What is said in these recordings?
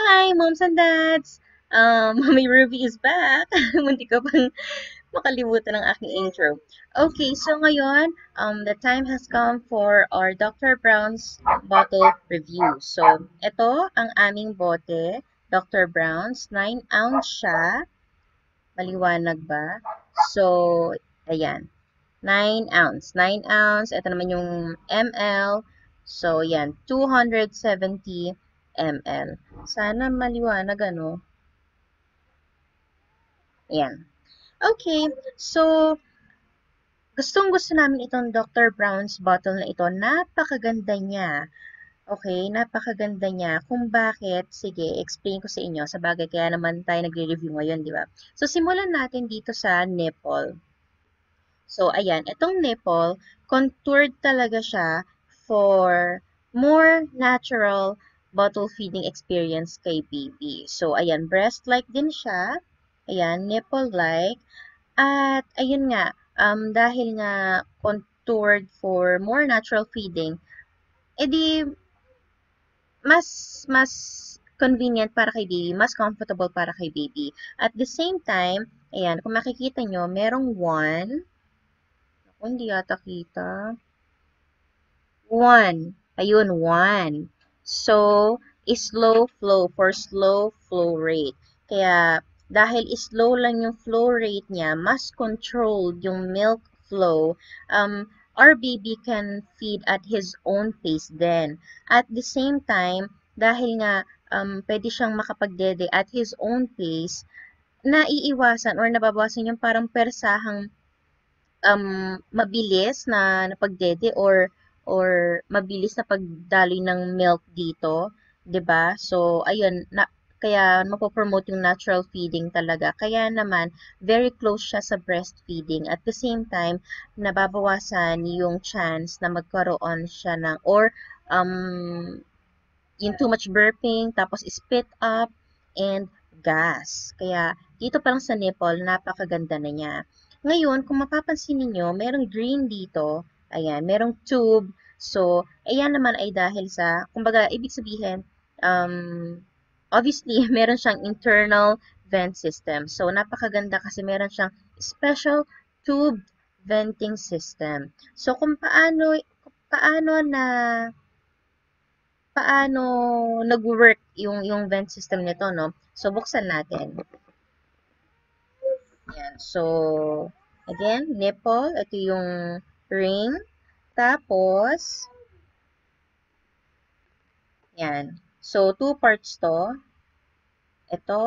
Hi, moms and dads! Mommy Ruby is back. Munti ko pang makalimutan ng aking intro. Okay, so ngayon, the time has come for our Dr. Brown's bottle review. So, ito ang aming bote, Dr. Brown's, 9 ounce siya. Maliwanag ba? So, ayan, 9 ounce. 9 ounce, ito naman yung ml. So, yan, 270 ml. Sana maliwanag, ano? Ayan. Okay, so, gustong-gusto namin itong Dr. Brown's bottle na ito. Napakaganda niya. Okay, napakaganda niya. Kung bakit, sige, explain ko sa inyo. Sa bagay, kaya naman tayo nagre-review ngayon, di ba? So, simulan natin dito sa nipple. So, ayan, itong nipple, contoured talaga siya for more natural bottle feeding experience kay baby. So, ayan, breast-like din siya. Ayan, nipple-like. At, ayun nga, dahil nga contoured for more natural feeding, edi, mas convenient para kay baby, mas comfortable para kay baby. At the same time, ayan, kung makikita nyo, merong one, ako, hindi yata kita. One. Ayun, one. So, slow flow for slow flow rate. Kaya, dahil slow lang yung flow rate niya, mas controlled yung milk flow, our baby can feed at his own pace then. At the same time, dahil nga pwede siyang makapagdede at his own pace, naiiwasan or nababawasan yung parang persahang mabilis na pagdede or mabilis na pagdaloy ng milk dito, 'di ba? So ayun, kaya mapopromote yung natural feeding talaga. Kaya naman very close siya sa breastfeeding. At the same time, nababawasan yung chance na magkaroon siya ng or yung too much burping, tapos spit up and gas. Kaya dito pa lang sa nipple, napakaganda na niya. Ngayon, kung mapapansin niyo, merong green dito. Ayan, merong tube. So, ayan naman ay dahil sa, kumbaga, ibig sabihin, um, obviously, meron siyang internal vent system. So, napakaganda kasi meron siyang special tube venting system. So, kung paano na paano nag-work yung vent system nito, no? So, buksan natin. Yan. So, again, nipple. Ito yung ring. Tapos, yan. So, two parts to. Ito,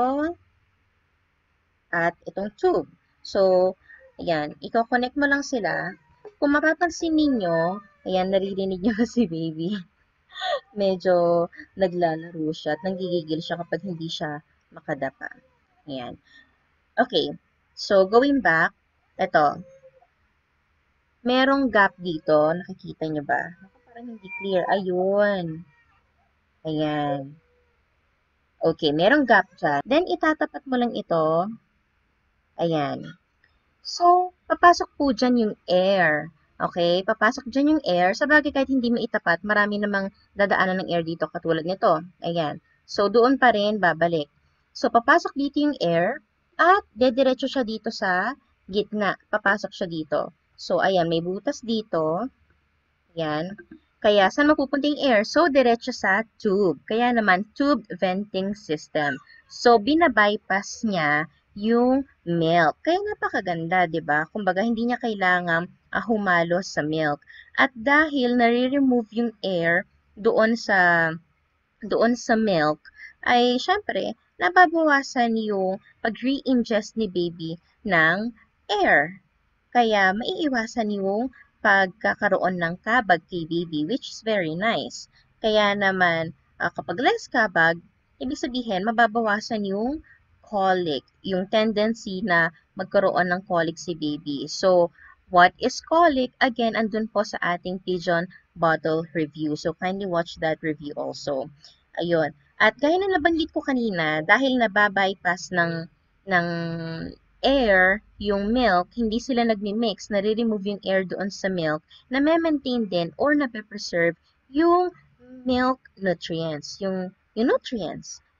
at itong tube. So, ayan. Iko-connect mo lang sila. Kung mapapansin ninyo, ayan, naririnig nyo si baby. Medyo naglalaro siya at nanggigigil siya kapag hindi siya makadapa. Ayan. Okay. So, going back, ito. Merong gap dito. Nakikita nyo ba? Parang hindi clear. Ayun. Ayan. Okay, merong gap dyan. Then, itatapat mo lang ito. Ayan. So, papasok po dyan yung air. Okay? Papasok dyan yung air. Sabagay, kahit hindi mo itapat, marami namang dadaanan ng air dito katulad nito. Ayan. So, doon pa rin babalik. So, papasok dito yung air at dediretso siya dito sa gitna. Papasok siya dito. So, ayan, may butas dito. Ayan. Kaya, saan mapupunta yung air? So, diretso sa tube. Kaya naman, tube venting system. So, binabypass niya yung milk. Kaya napakaganda, di ba? Kumbaga, hindi niya kailangang humalo sa milk. At dahil nare-remove yung air doon sa milk, ay syempre, nababawasan yung pag-re-ingest ni baby ng air. Kaya maiiwasan yung pagkakaroon ng kabag kay baby, which is very nice. Kaya naman, kapag less kabag, ibig sabihin, mababawasan yung colic, yung tendency na magkaroon ng colic si baby. So, what is colic? Again, andun po sa ating pigeon bottle review. So, kindly watch that review also. Ayun. At gaya na nabanggit ko kanina, dahil nababypass ng air, yung milk, hindi sila nagmi-mix, nare-remove yung air doon sa milk, na maintain din or na-preserve yung milk nutrients, yung nutrients.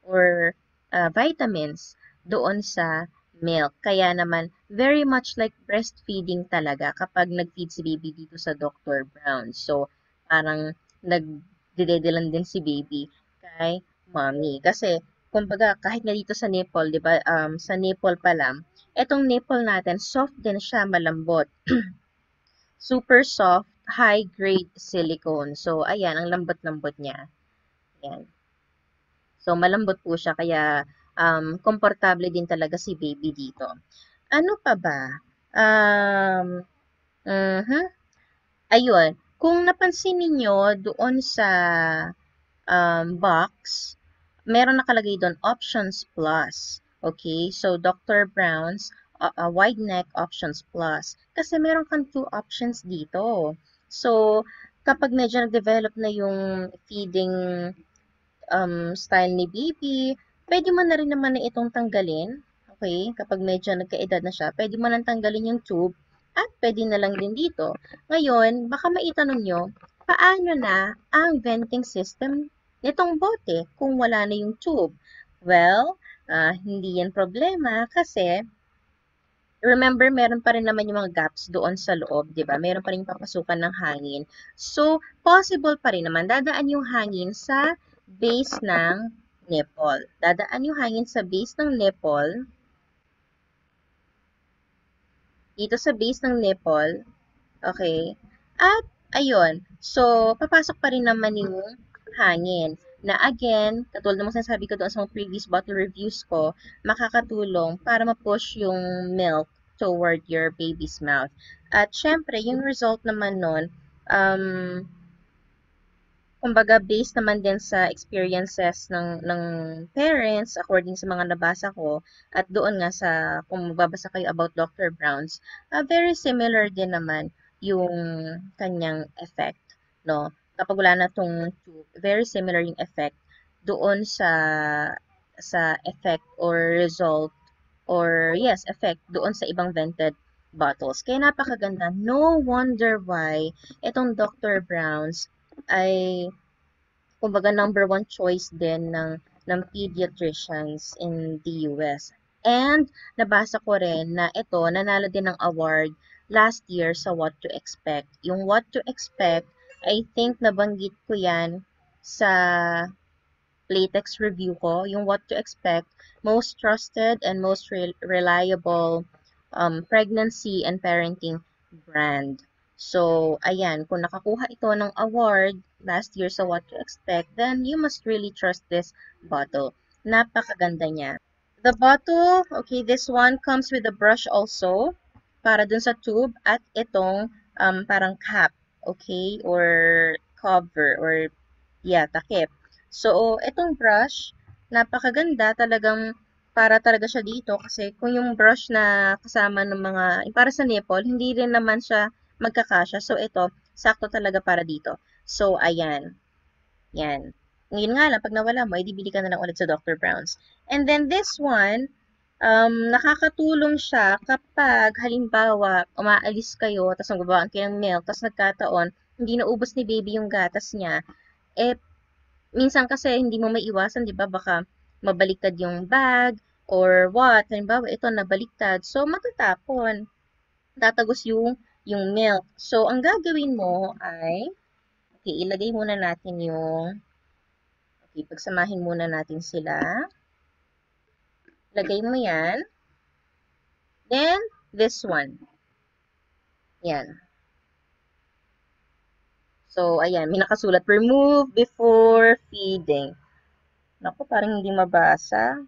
or vitamins doon sa milk. Kaya naman, very much like breastfeeding talaga kapag nag-feed si baby dito sa Dr. Brown. So, parang nagdidedelan din si baby kay mommy. Kasi, kumbaga, kahit nga dito sa nipple, di ba, sa nipple pa lang, etong nipple natin, soft din siya, malambot. Super soft, high-grade silicone. So, ayan, ang lambot-lambot niya. Ayan. So, malambot po siya, kaya komportable din talaga si baby dito. Ano pa ba? Um, mhm. Ayun, kung napansin ninyo doon sa box, meron nakalagay doon Options Plus. Okay, so Dr. Brown's wide neck Options Plus. Kasi meron kang two options dito. So, kapag medyo nag-develop na yung feeding style ni baby, pwede mo na rin naman na itong tanggalin. Okay, kapag medyo nagkaedad na siya, pwede mo nang tanggalin yung tube at pwede na lang din dito. Ngayon, baka maitanong nyo, paano na ang venting system nitong bote kung wala na yung tube? Well, hindi yan problema kasi remember, meron pa rin naman yung mga gaps doon sa loob, di ba? Meron pa rin papasukan ng hangin. So, possible pa rin naman, dadaan yung hangin sa base ng nipple. Dadaan yung hangin sa base ng nipple, dito sa base ng nipple, okay? At, ayun, so, papasok pa rin naman yung hangin na again, katulad ng sinasabi ko doon sa mga previous bottle reviews ko, makakatulong para ma-push yung milk toward your baby's mouth. At syempre, yung result naman nun, um, kumbaga based naman din sa experiences ng parents according sa mga nabasa ko at doon nga sa kung magbabasa kayo about Dr. Brown's, very similar din naman yung kanyang effect, no? Kapag wala na tong tube, very similar yung effect doon sa effect or result or yes, effect doon sa ibang vented bottles. Kaya napakaganda. No wonder why itong Dr. Brown's ay kumbaga number one choice din ng pediatricians in the US. And nabasa ko rin na ito nanalo din ng award last year sa What to Expect. Yung What to Expect, I think nabanggit ko yan sa latex review ko, yung What to Expect, most trusted and most reliable pregnancy and parenting brand. So, ayan, kung nakakuha ito ng award last year sa What to Expect, then you must really trust this bottle. Napakaganda niya. The bottle, okay, this one comes with a brush also para dun sa tube at itong parang cap, okay, or cover or yeah, takip. So, itong brush, napakaganda talagang para talaga siya dito kasi kung yung brush na kasama ng mga, para sa nipple, hindi rin naman siya magkakasya. So, ito, sakto talaga para dito. So, ayan. Yan. Ngayon nga lang, pag nawala mo, edi bili ka na lang ulit sa Dr. Brown's. And then this one, nakakatulong siya kapag halimbawa umaalis kayo, tapos magbabaan kayo ng milk, tapos nagkataon, hindi naubos ni baby yung gatas niya, eh, minsan kasi hindi mo maiiwasan, di ba? Baka mabaliktad yung bag or what. Halimbawa, ito nabaliktad. So, matatapon. Tatagos yung milk. So, ang gagawin mo ay, okay, ilagay muna natin yung, okay, pagsamahin muna natin sila. Lagay mo yan. Then, this one. Yan. So, ayan, may nakasulat, remove before feeding. Naku, parang hindi mabasa.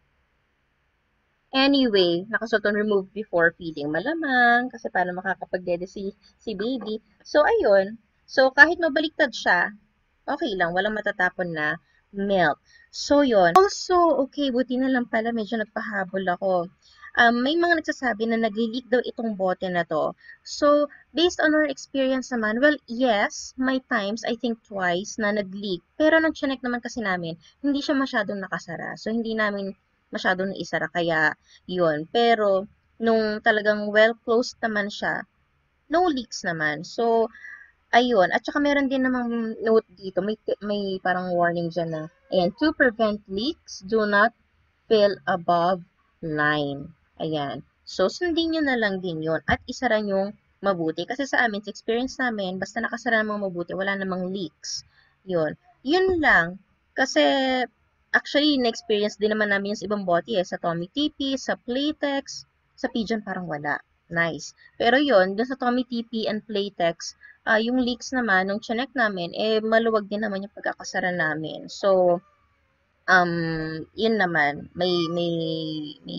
Anyway, nakasulat on remove before feeding. Malamang, kasi paano makakapagdede si baby. So, ayun. So, kahit mabaliktad siya, okay lang, walang matatapon na milk. So, yon. Also, okay, buti na lang pala, medyo nagpahabol ako. May mga nagsasabi na nagli-leak daw itong bote na to. So, based on our experience naman, well, yes, may times, I think twice, na nag-leak. Pero nag-check naman kasi namin, hindi siya masyadong nakasara. So, hindi namin masyadong naisara, kaya yun. Pero, nung talagang well-closed naman siya, no leaks naman. So, ayun. At saka meron din namang note dito, may parang warning dyan na Ayan, to prevent leaks, do not fill above line. Ayan. So, sundin nyo na lang din yun at isara nyo mabuti. Kasi sa amin, sa experience namin, basta nakasara namang mabuti, wala namang leaks. Yun. Yun lang. Kasi, actually, na-experience din naman namin yung sa ibang bote eh. Sa Tommy TP, sa Playtex, sa Pigeon parang wala. Nice. Pero yun, dun sa Tommy TP and Playtex, yung leaks naman, nung chinek namin, eh, maluwag din naman yung pagkakasara namin. So, yun naman, may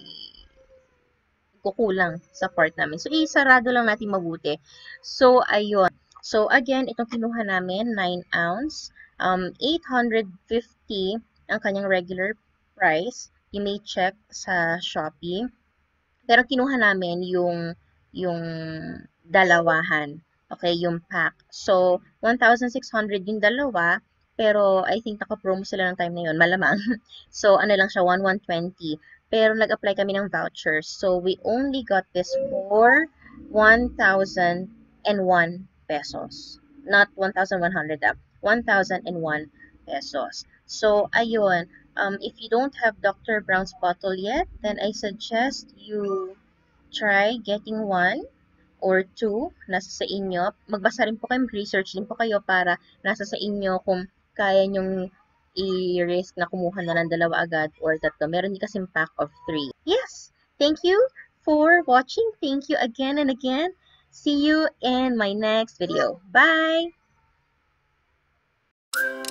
kukulang sa part namin. So, isarado lang natin mabuti. So, ayun. So, again, itong kinuha namin, 9 ounce, 850 ang kanyang regular price. You may check sa Shopee. Pero kinuha namin yung dalawahan. Okay, yung pack. So, 1,600 yung dalawa, pero I think naka-promo sila ng time na yun, malamang. So, ano lang siya, 1,120. Pero nag-apply kami ng vouchers. So, we only got this for 1,001 pesos. Not 1,100 up. 1,001 pesos. So, ayun. If you don't have Dr. Brown's bottle yet, then I suggest you try getting one or two. Nasa sa inyo. Magbasa rin po kayo, research din po kayo para nasa sa inyo kung kaya nyong i-risk na kumuha na ng dalawa agad or tatlo. Meron din kasing pack of 3. Yes! Thank you for watching. Thank you again and again. See you in my next video. Bye!